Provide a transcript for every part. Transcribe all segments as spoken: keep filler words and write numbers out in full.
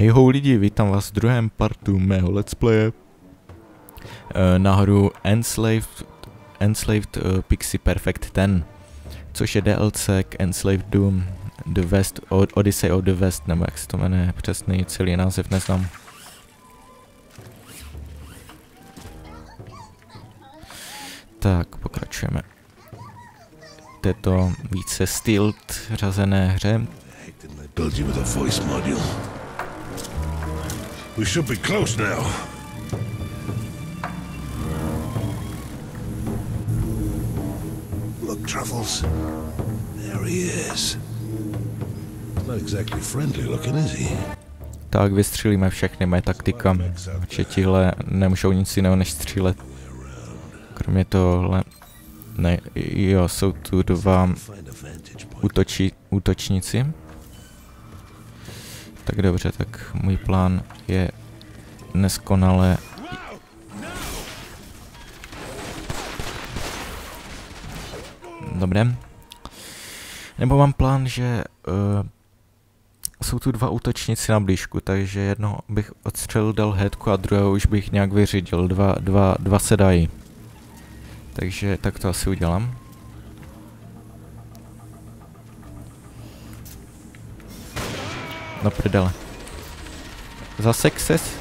Hejho lidi, vítám vás v druhém partu mého let's playe e, na hru Enslaved, Enslaved uh, Pixie Perfect deset, což je D L C k Enslaved Doom, The West, Odyssey of the West, nebo jak se to jmenuje, přesný celý název neznám. Tak, pokračujeme. Této více stealth řazené hře. Build you with a voice module. We should be close now. Look, Truffles. There he is. Not exactly friendly looking, is he? Tak, vystřelíme všechny, moje taktika. Že tihle nemůžou nic jiného než střílet. Kromě tohle. Ne, jo, jsou tu dva útočí, útočníci. Tak dobře, tak můj plán je neskonale. Dobré. Nebo mám plán, že uh, jsou tu dva útočníci na blížku, takže jedno bych odstřelil, dal headku a druhého už bych nějak vyřídil. Dva, dva, dva se dají. Takže tak to asi udělám. No prdele. Zasek ses?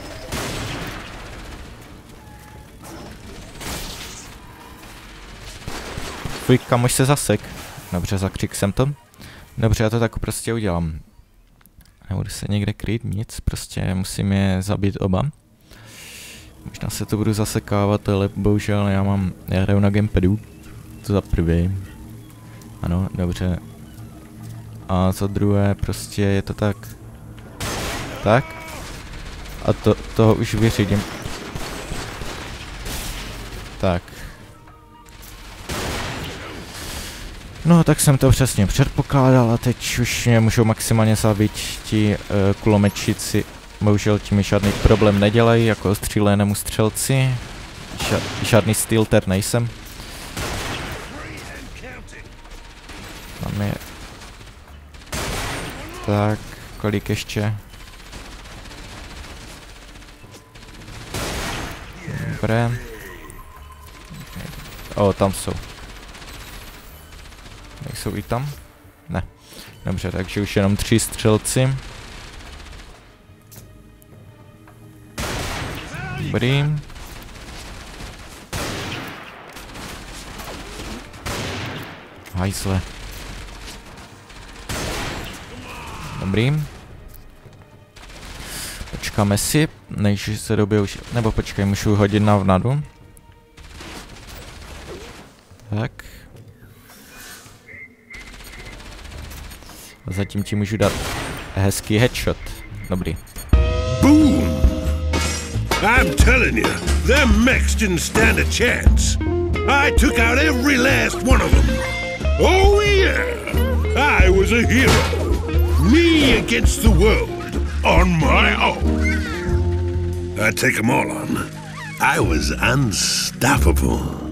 Tvůj kamoš se zasek. Dobře, zakřik jsem to. Dobře, já to tak prostě udělám. Nebudu se někde kryt, nic, prostě musím je zabít oba. Možná se to budu zasekávat, ale bohužel já mám, já hraju na gamepadu. To za prvý. Ano, dobře. A za druhé, prostě je to tak. Tak. A to, toho už vyřídím. Tak. No, tak jsem to přesně předpokládal a teď už mě můžou maximálně zabít ti uh, kulomečíci. Bohužel tím mi žádný problém nedělají, jako střílenému střelci. Ža žádný stealther nejsem. Máme... Tak, kolik ještě? Dobré. O, tam jsou. Nejsou i tam? Ne. Dobře, takže už jenom tři střelci. Dobrý. Hajzle. Dobrý. Počkáme si, než se době už... Nebo počkej, můžu hodit na vnadu. Tak. A zatím ti můžu dát hezký headshot. Dobrý. Boom! I'm telling you, them mechs didn't stand a chance. I took out every last one of them. Oh yeah! I was a hero. Me against the world on my own. I'd take them all on. I was unstoppable.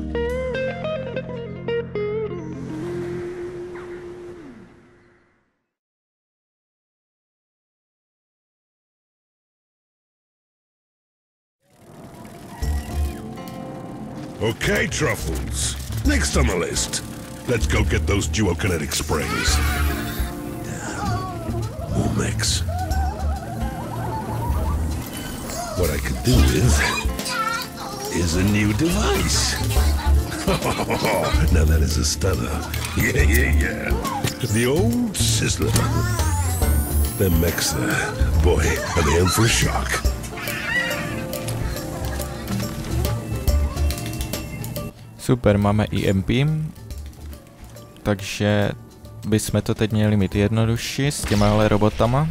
Okay, Truffles. Next on the list. Let's go get those duokinetic springs. More mechs. What I could do with is a new device. Now that is a stunner. Yeah, yeah, yeah. The old sizzler. Them mechs there. Boy, are they in for a shock. Super, máme E M P, takže bychom to teď měli mít jednodušší s těmahle robotama.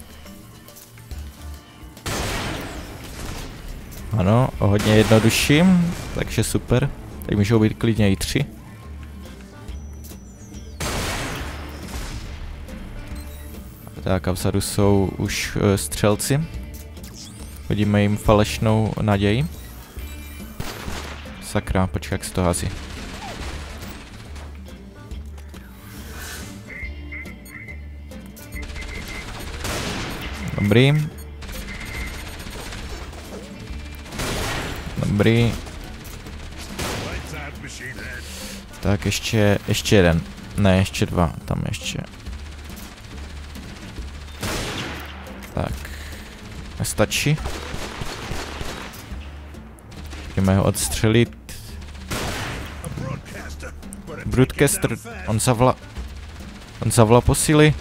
Ano, o hodně jednodušší, takže super, teď můžou být klidně i tři. Tak a vzadu jsou už uh, střelci, hodíme jim falešnou naději. Sakra, počkej, jak se to hází. Dobrý. Dobrý. Tak ještě, ještě jeden. Ne, ještě dva. Tam ještě. Tak. Nestačí. Jdeme ho odstřelit. Broadcaster, on zavla... On zavla posily.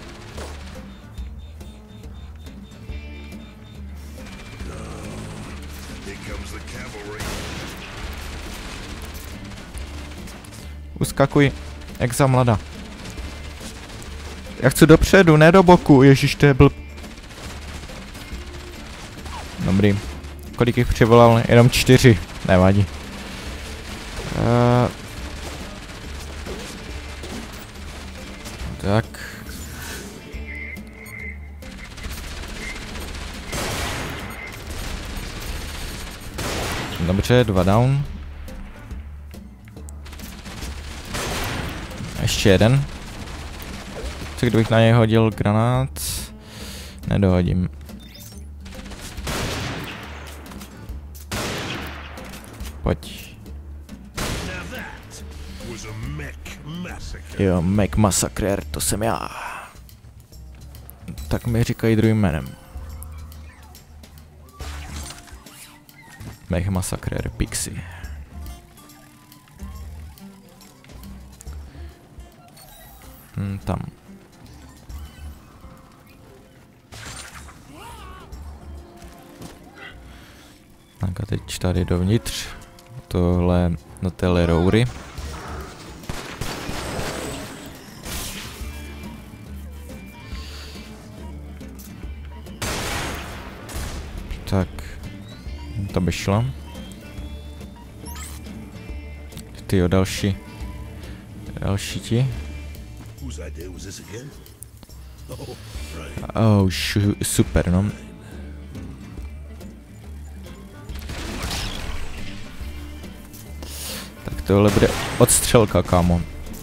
Uskakuj, jak za mlada. Já chci dopředu, ne do boku, ježiš, to je blb. Dobrý. Kolik jich přivolal? Jenom čtyři. Nevadí. Uh, tak. Dobře, dva down. Ještě jeden. Co kdybych na něj hodil granát? Nedohodím. Pojď. Jo, Mac Massacrer, to jsem já. Tak mi říkají druhým jménem. Mac Massacrer Pixie. Hmm, tam. Tak a teď tady dovnitř. Tohle na téhle roury. Tak. To by šlo. Tyjo, další. Další ti. Oh, super, no. Tak tohle bude odstřelka, kámo.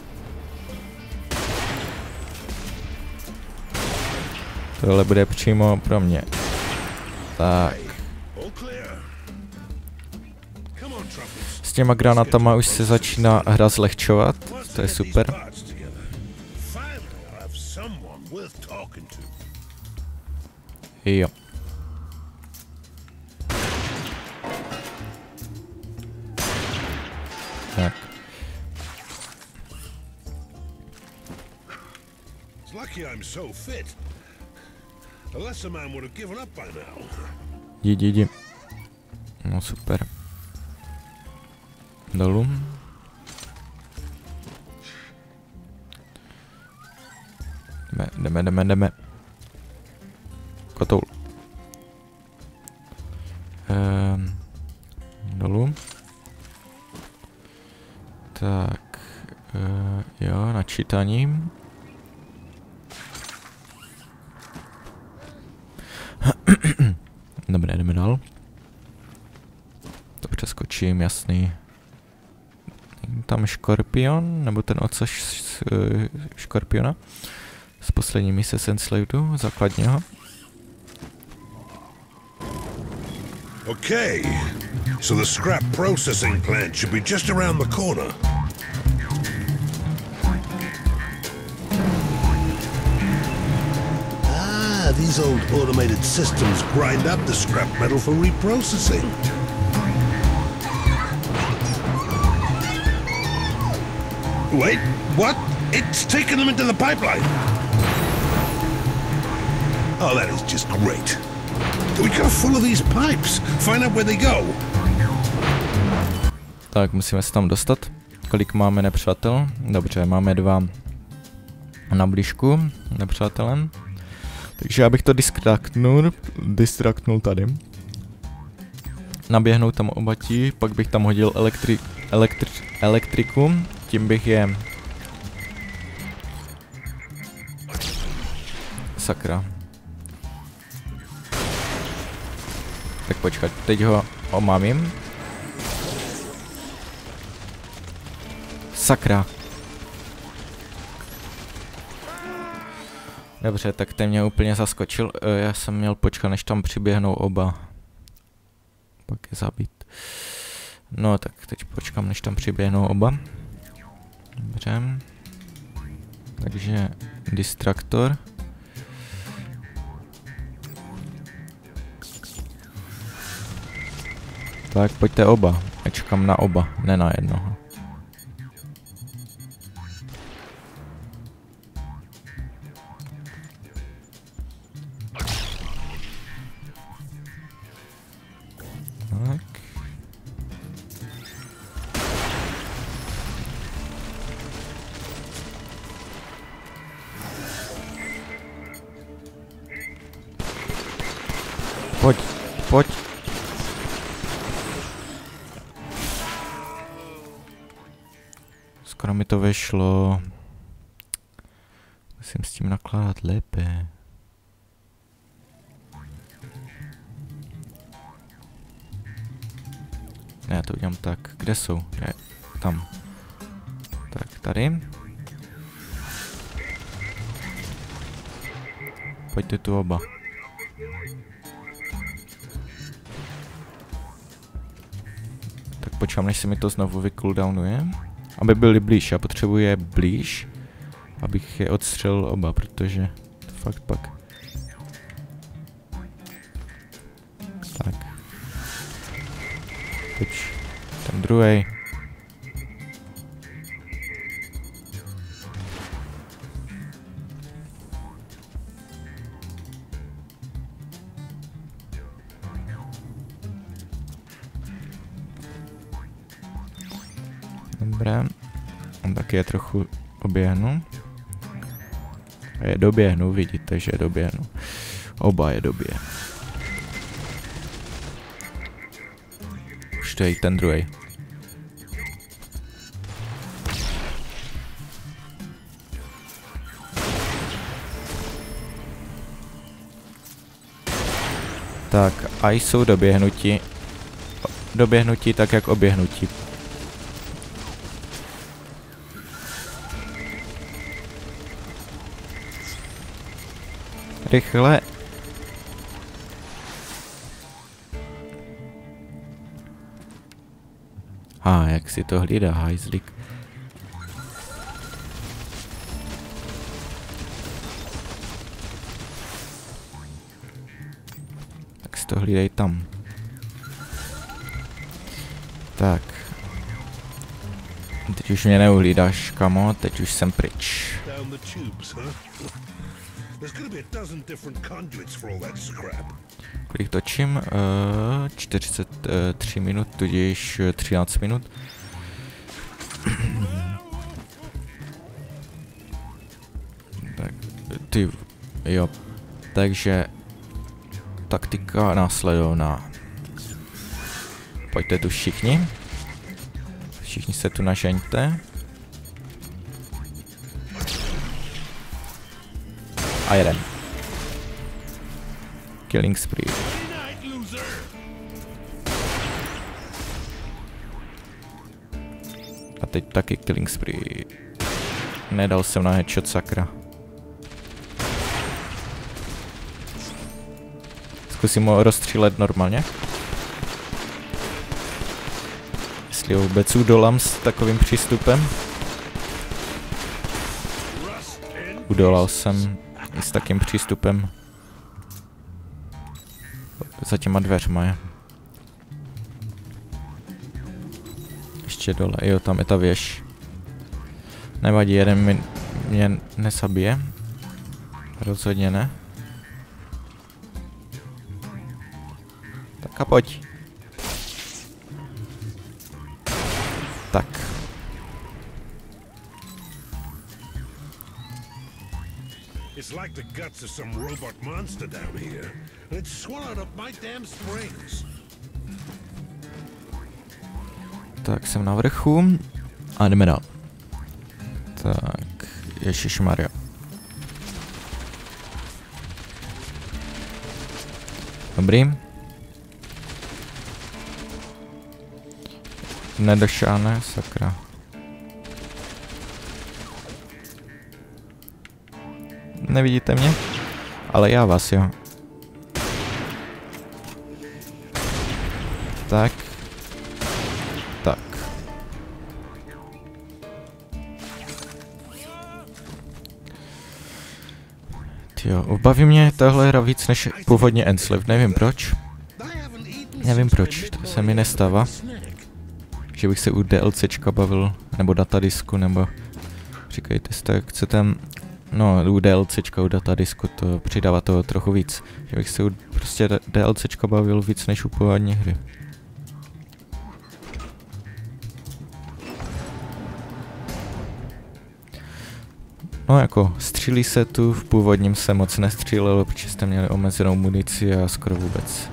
Tohle bude přímo pro mě. Tak. S těma granatama už se začíná hra zlehčovat. To je super. Jo. Tak. Jdi, jdi. No super. Dolů. Jdeme, jdeme, jdeme, jdeme. Kotoul. Ehm, dolů. Tak. E, jo, načítaním. Dobré, jdeme dál. To přeskočím, jasný. Tam škorpion, nebo ten ocaš z uh, škorpiona. Z poslední mise Senslavedu, základního. Okay, so the scrap processing plant should be just around the corner. Ah, these old automated systems grind up the scrap metal for reprocessing. Wait, what? It's taken them into the pipeline. Oh, that is just great. We gotta follow these pipes, find out where they go. Tak, musíme se tam dostat. Kolik máme nepřátel? Dobře, máme dva na blížku nepřátelem. Takže já bych to distraktnul, distraktnul tady. Naběhnout tam oba ti, pak bych tam hodil elektri, elektri, elektriku, tím bych je... Sakra. Tak počkat, teď ho omamím. Sakra. Dobře, tak ten mě úplně zaskočil. Já jsem měl počkat, než tam přiběhnou oba. pak je zabít. No tak teď počkám, než tam přiběhnou oba. Dobře. Takže distraktor. Tak pojďte oba. Já čekám na oba, ne na jednoho. Tak. Pojď, pojď. Skoro mi to vyšlo. Musím s tím nakládat lépe. Ne, já to udělám tak. Kde jsou? Je, tam. Tak, tady. Pojďte tu oba. Tak počkám, než se mi to znovu vycooldownuje. Aby byli blíž, já potřebuji je blíž, abych je odstřelil oba, protože to fakt pak. Tak. Teď ten druhý. Dobré. On taky je trochu oběhnu. A je doběhnu, vidíte, že je doběhnu. Oba je doběhnu. Už to je i ten druhý. Tak, a jsou doběhnutí. Doběhnutí tak, jak oběhnutí. Rychle. A ah, jak si to hlídá, hajzlik. Tak si to hlídej tam. Tak. Teď už mě neuhlídáš, kamo, teď už jsem pryč. Kolik točím? Uh, čtyřicet tři minut, tudíž třináct minut. Tak, ty, jo. Takže taktika následovná. Pojďte tu všichni. Všichni se tu nažeňte. A jeden. Killing spree. A teď taky killing spree. Nedal jsem na headshot, sakra. Zkusím ho rozstřílet normálně. Jestli ho vůbec udolám s takovým přístupem. Udolal jsem i s takým přístupem. Za těma dveřma je. Ještě dole, jo, tam je ta věž. Nevadí, jeden mi, mě nezabije. Rozhodně ne. Tak a pojď. Tak. It's like the guts of some robot monster down here. And it's swallowed up my damn springs. Tak jsem na vrchu a jdeme dál. Tak, ježišmarja. Dobrý. Nedošáhne, sakra. Nevidíte mě? Ale já vás, jo. Tak. Tak. Jo, obaví mě tahle hra víc než původně Enslaved, nevím proč. Nevím proč, to se mi nestává. Že bych se u DLCčka bavil, nebo datadisku, nebo... Říkejte si, tak chcete... No, u DLCčka, u datadisku to přidává toho trochu víc. Že bych se u prostě DLCčka bavil víc než u původní hry. No jako, střílí se tu, v původním se moc nestřílelo, protože jste měli omezenou munici a skoro vůbec.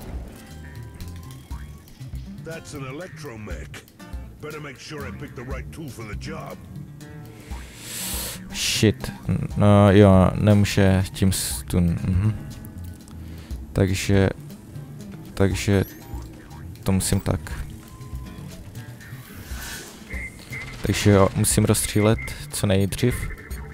Shit, no jo, nemůže tím stun, mhm. Takže, takže to musím tak. Takže jo, musím rozstřílet co nejdřív.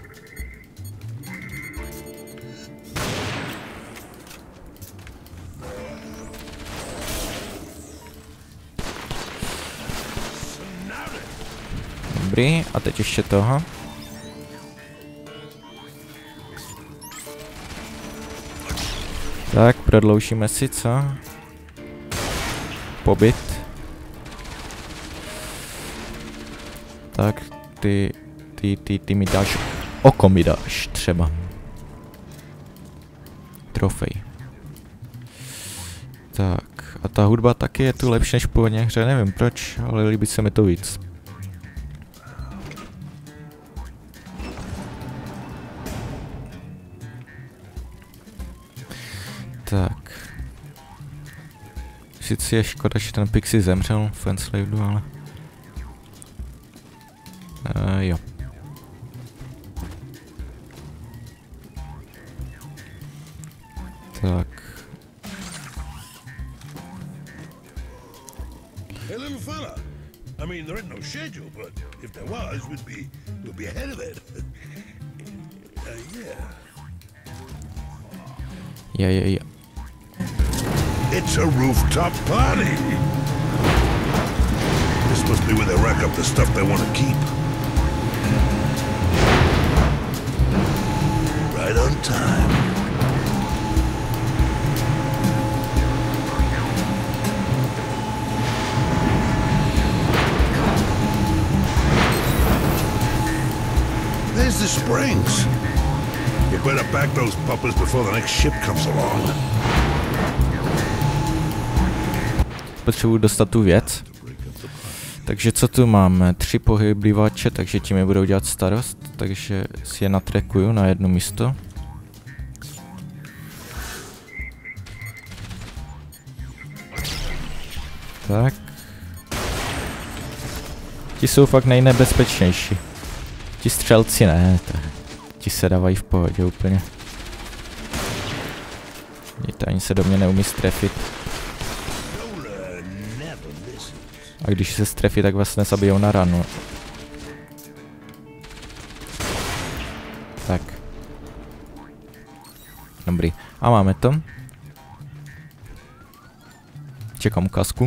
Dobrý, a teď ještě toho. Tak, prodloužíme si, co? Pobyt. Tak, ty, ty, ty, ty mi dáš, oko mi dáš, třeba. Trofej. Tak, a ta hudba taky je tu lepší než původně hře, nevím proč, ale líbí se mi to víc. Tak. Sice je škoda, že ten Pixie zemřel v Enslaved, ale... Uh, jo. Tak. Hey, little fella. I mean, there ain't no schedule, but if there was, we'd be we'd be ahead of it. uh, yeah. Yeah, yeah, yeah. It's a rooftop party. This must be where they rack up the stuff they want to keep. Right on time. There's the springs. You better back those puppers before the next ship comes along. Potřebuji dostat tu věc. Takže co tu máme? Tři pohyblivače, takže ti mi budou dělat starost. Takže si je natrekuju na jedno místo. Tak. Ti jsou fakt nejnebezpečnější. Ti střelci ne, tak. Ti se dávají v pohodě úplně. Víte, ani se do mě neumí strefit. A když se strefí, tak vás nezabijou na ranu. Tak. Dobrý. A máme to. Čekám ukázku.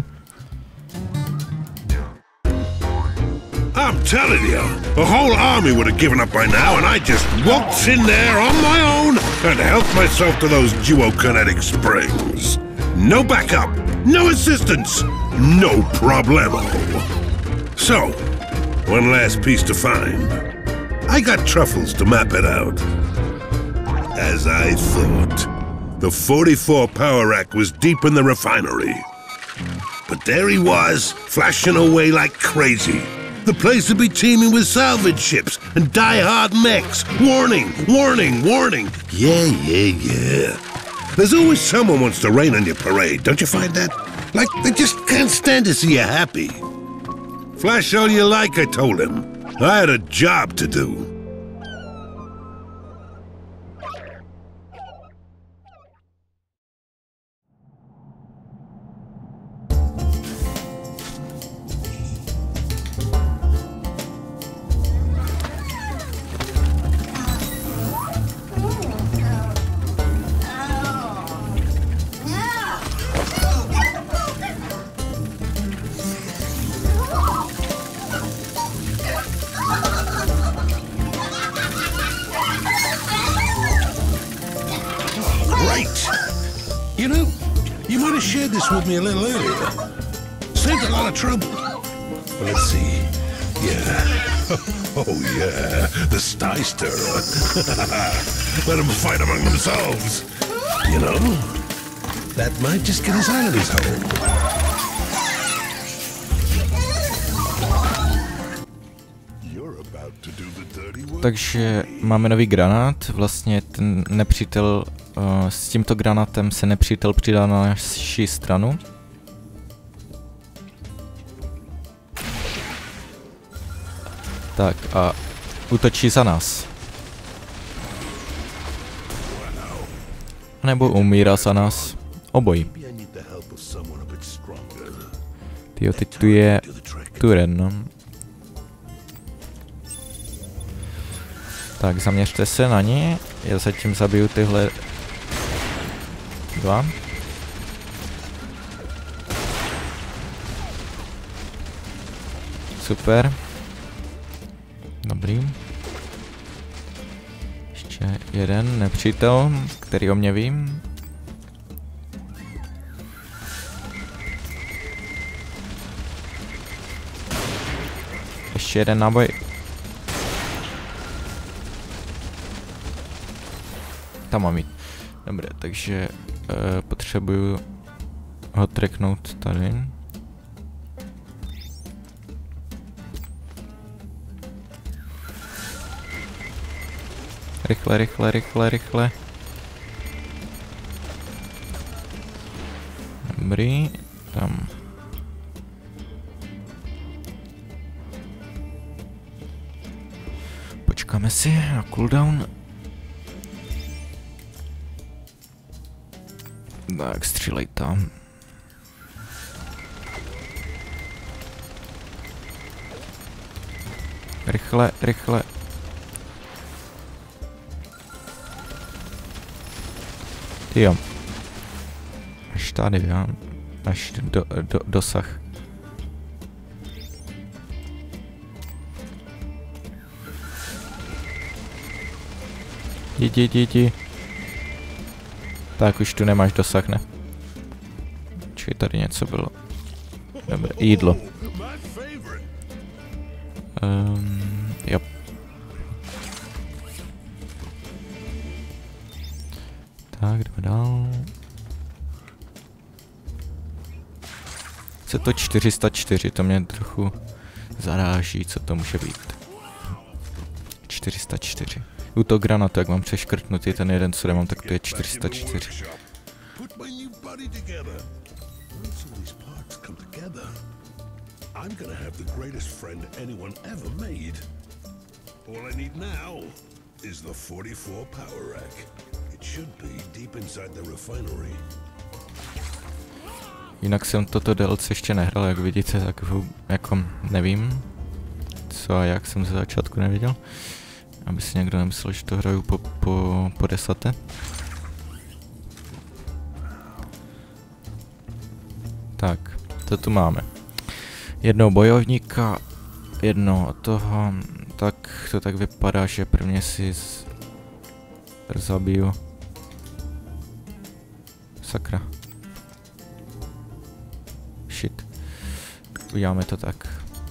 I'm telling you, a whole army would have given up by now, and I just waltzed in there on my own and helped myself to those duokinetic springs. No backup, no assistance, no problemo. So, one last piece to find. I got truffles to map it out. As I thought, the forty-four power rack was deep in the refinery. But there he was, flashing away like crazy. The place would be teeming with salvage ships and die-hard mechs. Warning, warning, warning. Yeah, yeah, yeah. There's always someone wants to rain on your parade, don't you find that? Like they just can't stand to see you happy. Flash all you like, I told him. I had a job to do. this with me a little earlier. Saved a lot of trouble. Let's see. Yeah. Oh, yeah. The Sty Stirrer. Let them fight among themselves. You know, that might just get us out of this hole. Takže máme nový granát, vlastně ten nepřítel, uh, s tímto granátem se nepřítel přidá na naši stranu. Tak a útočí za nás. Nebo umírá za nás. Obojí. Tyjo, teď tu je Turen, no. Tak zaměřte se na ně, já zatím zabiju tyhle dva. Super. Dobrý. Ještě jeden nepřítel, který o mě vím. Ještě jeden náboj. Tam mám jít. Dobré, takže uh, potřebuju ho tracknout tady. Rychle, rychle, rychle, rychle. Dobrý, tam. Počkáme si na cooldown. Tak, střílej tam. Rychle, rychle. Jo. Až tady, já. Až do, do, dosah. Jdi, jdi, jdi. Tak už tu nemáš dosah, ne? Čili tady něco bylo. Dobré, jídlo. Um, jo. Tak, jdeme dál. Co to čtyři sta čtyři, to mě trochu zaráží, co to může být. čtyři sta čtyři. Útok granatu, jak mám přeškrtnutý ten jeden, co nemám, tak to je čtyři sta čtyři. Jinak jsem toto D L C ještě nehrál, jak vidíte, tak jako nevím, co a jak jsem ze začátku neviděl. Aby si někdo nemyslel, že to hraju po, po, po desáté. Tak, to tu máme. Jednoho bojovníka, jednoho toho, tak to tak vypadá, že prvně si z... zabiju. Sakra. Shit. Uděláme to tak.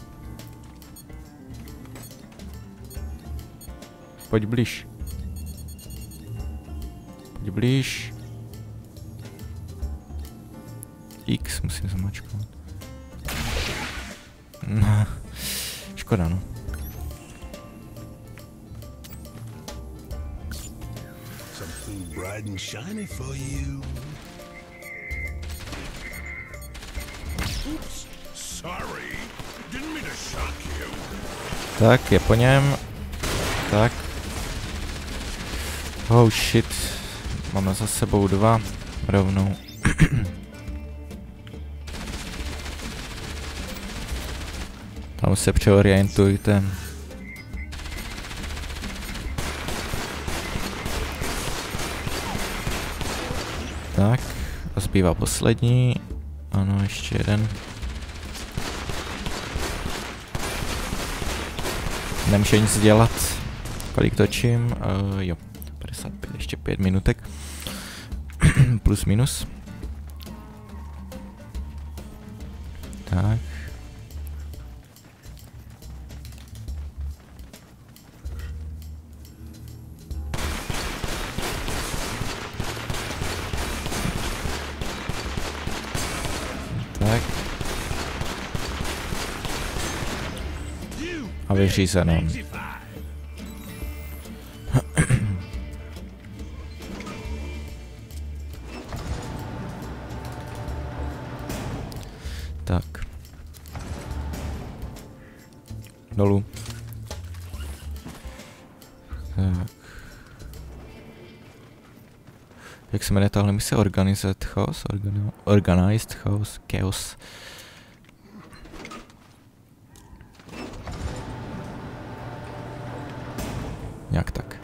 Pojď blíž. Pojď blíž. X musím zamačkovat. No, škoda, no. Tak, je po něm. Tak. Oh shit. Máme za sebou dva. Rovnou. Tam se přeorientujte. Tak. A zbývá poslední. Ano, ještě jeden. Nemůže nic dělat. Kolik točím? Uh, jo. padesát pět, ještě pět minutek. Plus minus. Tak. Tak. A vyřízeno. Tak. Dolů. Tak. Jak se jmenuje tahle mise? Organized Chaos? Organ Organized Chaos? Chaos. Nějak tak.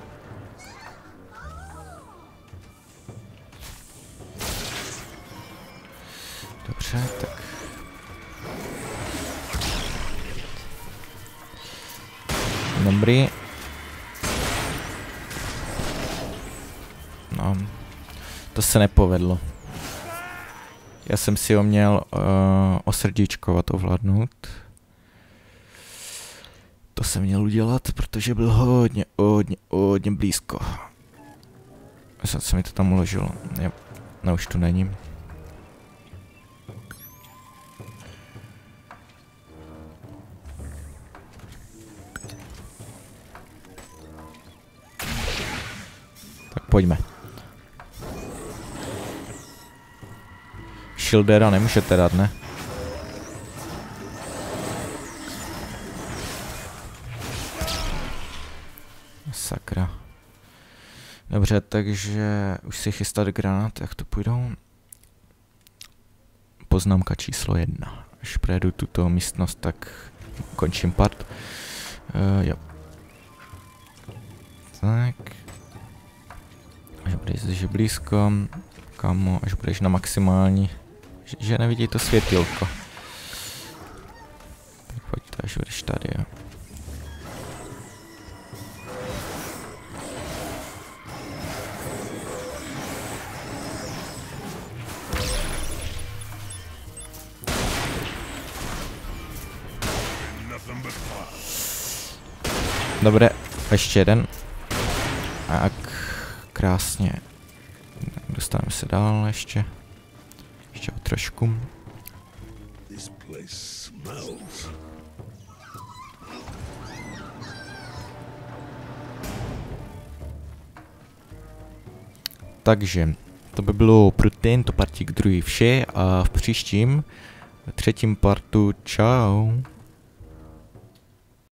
Dobře, tak. Dobrý. No, to se nepovedlo. Já jsem si ho měl uh, osrdíčkovat ovládnout. To jsem měl udělat, protože byl hodně, hodně, hodně blízko. Snad se mi to tam uložilo. Jo, no už tu není. Tak pojďme. Shieldera nemůžete dát, ne? Sakra. Dobře, takže už si chystat granát, jak to půjdou. Poznámka číslo jedna. Až projedu tuto místnost, tak končím part. Uh, jo. Tak. Až budeš že blízko. Kamo, až budeš na maximální. Že, že nevidí to světilko. Tak pojďte, až budeš tady, jo. Dobré, ještě jeden. Tak, krásně. Dostaneme se dál ještě. Ještě o trošku. Takže, to by bylo pro tento partík druhý vše a v příštím, třetím partu čau.